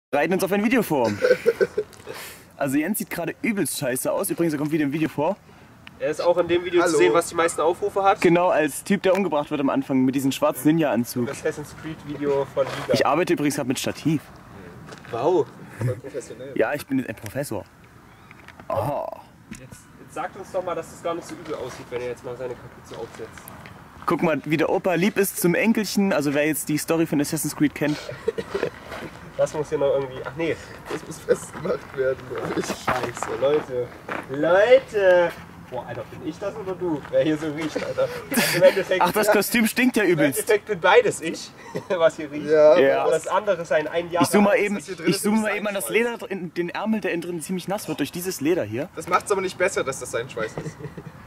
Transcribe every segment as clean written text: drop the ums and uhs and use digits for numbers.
bereiten uns auf ein Video vor. Also Jens sieht gerade übelst scheiße aus. Übrigens, er kommt wieder im Video vor. Er ist auch in dem Video zu sehen, was die meisten Aufrufe hat. Genau, als Typ, der umgebracht wird am Anfang mit diesem schwarzen Ninja-Anzug. Das Assassin's Creed Video von Liga. Ich arbeite übrigens gerade mit Stativ. Wow. Professionell. Ja, ich bin jetzt ein Professor. Oh. Jetzt sagt uns doch mal, dass das gar nicht so übel aussieht, wenn er jetzt mal seine Kapuze aufsetzt. Guck mal, wie der Opa lieb ist zum Enkelchen. Also wer jetzt die Story von Assassin's Creed kennt. Das muss hier noch irgendwie... Ach nee. Das muss festgemacht werden, glaube ich. Scheiße, Leute. Leute! Boah, Alter, bin ich das oder du? Wer hier so riecht, Alter. Also im Endeffekt, Ach, das Kostüm stinkt ja im übelst. Endeffekt bin beides ich, was hier riecht. Ja. Und das andere ist ein Jahr. Ich zoome mal eben an das Leder, in den Ärmel, der innen drin ziemlich nass wird durch dieses Leder hier. Das macht es aber nicht besser, dass das sein Schweiß ist.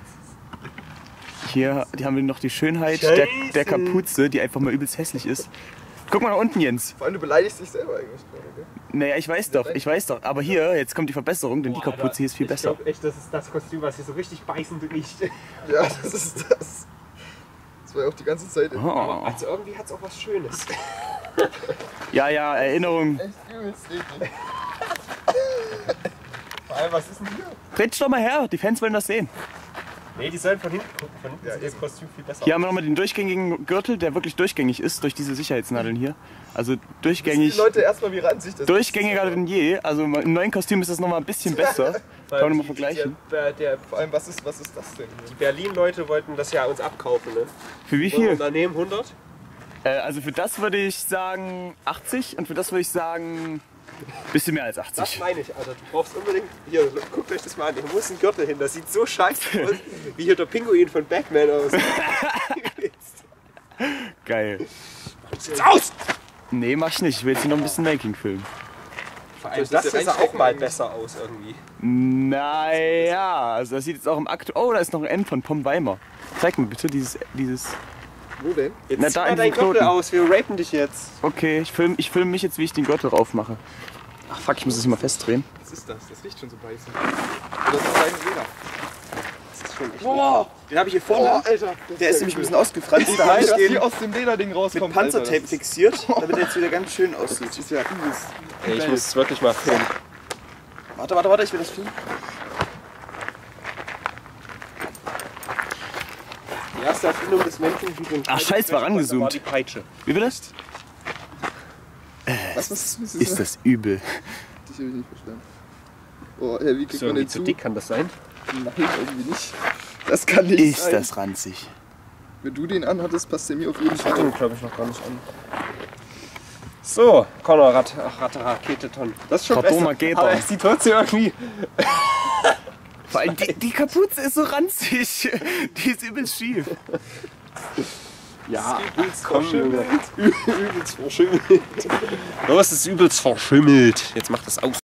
Hier haben wir noch die Schönheit der Kapuze, die einfach mal übelst hässlich ist. Guck mal nach unten, Jens. Vor allem, du beleidigst dich selber eigentlich gerade, gell? Naja, ich weiß doch. Aber hier, jetzt kommt die Verbesserung, denn die Kapuze hier ist viel besser. Ich glaube echt, das ist das Kostüm, was hier so richtig beißend riecht. Ja, das ist das. Das war ja auch die ganze Zeit. Oh. Also irgendwie hat es auch was Schönes. Ja, Erinnerung. Echt übelst eklig. Vor allem, was ist denn hier? Dreht doch mal her, die Fans wollen das sehen. Nee, die sollen von hinten gucken. Von hinten sieht das Kostüm viel besser Hier haben wir nochmal den durchgängigen Gürtel, der wirklich durchgängig ist, durch diese Sicherheitsnadeln hier. Also durchgängig. Die Leute erstmal, wie ranzig das Durchgängiger denn je. Also im neuen Kostüm ist das nochmal ein bisschen besser. Kann man nochmal vergleichen. Vor allem, was ist das denn Die hier? Berlin-Leute wollten das ja uns abkaufen, ne? Für wie Wollen wir viel? Unternehmen 100? Also für das würde ich sagen 80 und für das würde ich sagen bisschen mehr als Das 80. meine ich, Alter. Du brauchst unbedingt... Hier, guckt euch das mal an. Hier muss ein Gürtel hin. Das sieht so scheiße aus, wie hier der Pinguin von Batman aus. Geil. Sieht's aus! Nee, mach ich nicht. Ich will jetzt hier noch ein bisschen Making filmen. Vor allem das hier sah auch mal besser aus irgendwie. Naja, also das sieht jetzt auch im Akt. Oh, da ist noch ein M von Pom Weimer. Zeig mir bitte dieses. Wo denn? Jetzt Na, zieh da mal in deinen diesem Gürtel Knoten. aus. Wir rapen dich jetzt. Okay, ich film mich jetzt, wie ich den Gürtel raufmache. Ach fuck, ich muss das hier mal festdrehen. Was ist das? Das riecht schon so beißend. Oder das ist dein Leder. Das ist schon echt... Boah! Den habe ich hier vorne. Oh, Alter! Der ist nämlich ein bisschen ausgefranst. Da habe Nein, ich was den hier aus dem Lederding rauskommt. mit Panzertape Alter, fixiert, damit er jetzt wieder ganz schön aussieht. das ist ja übelst. Ey, ich muss es wirklich mal filmen. Warte, ich will das filmen. Die erste Erfindung des Menschen, wie so ein Ach, scheiß, war rangezoomt. war die Peitsche. Wie will das? Was Ist das übel? Ich habe nicht verstanden. Oh, ja, wie kriegt So, man wie den zu zu? dick kann das sein? Nein, irgendwie nicht. Das kann nicht Ist sein. das ranzig? Wenn du den anhattest, passt der mir auf jeden Ich hatte Fall. ihn, glaube ich, noch gar nicht an. So, Connor, Ratte-Rakete-Ton. Das ist schon Cordoma besser. geht Aber doch. es sieht trotzdem irgendwie... Vor allem die Kapuze ist so ranzig. Die ist übelst schief. Ja, komm, Junge. Übelst verschimmelt. Los, ist übelst verschimmelt. Jetzt macht das aus.